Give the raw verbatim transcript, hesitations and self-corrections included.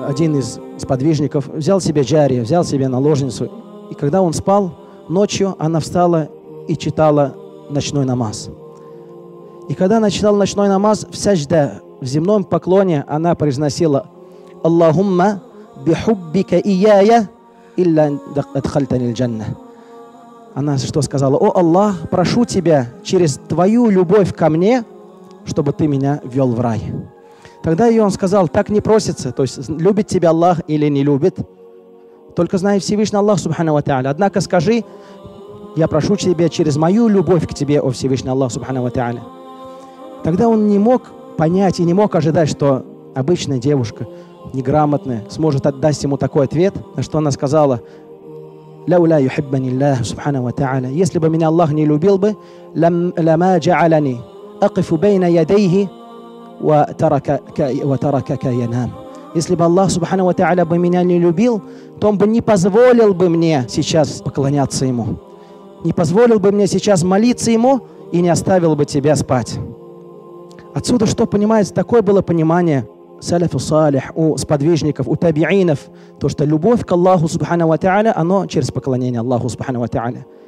один из сподвижников взял себе джария, взял себе наложницу. И когда он спал, ночью она встала и читала ночной намаз. И когда она читала ночной намаз, в сажда, в земном поклоне, она произносила: «Аллахумма бихуббика ияя илля адхальтани джанна». Она что сказала? «О Аллах, прошу Тебя через Твою любовь ко мне, чтобы Ты меня ввел в рай». Тогда и он сказал: так не просится, то есть любит тебя Аллах или не любит, только знает Всевышний Аллах Субхану ва Тааля. Однако скажи: я прошу Тебя через мою любовь к Тебе, о Всевышний Аллах Субхану ва Тааля. Тогда он не мог понять и не мог ожидать, что обычная девушка, неграмотная, сможет отдать ему такой ответ, на что она сказала: «Лауля юхиббани Аллах Субхану ва Тааля». Если бы меня Аллах не любил бы, лама джа'алани акифу бейна ядейхи ва таракака янам. Если бы Аллах Субхану ва Тааля бы меня не любил, то Он бы не позволил бы мне сейчас поклоняться Ему, не позволил бы мне сейчас молиться Ему и не оставил бы тебя спать. Отсюда что понимается? Такое было понимание саляфу салих, у сподвижников, у табиинов, то, что любовь к Аллаху Субхану ва Тааля, оно через поклонение Аллаху Субхану ва Тааля.